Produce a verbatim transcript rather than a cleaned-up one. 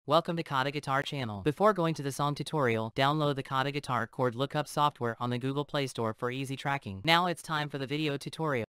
Welcome to KhaTo Guitar channel. Before going to the song tutorial, download the KhaTo Guitar chord lookup software on the Google Play Store for easy tracking. Now it's time for the video tutorial.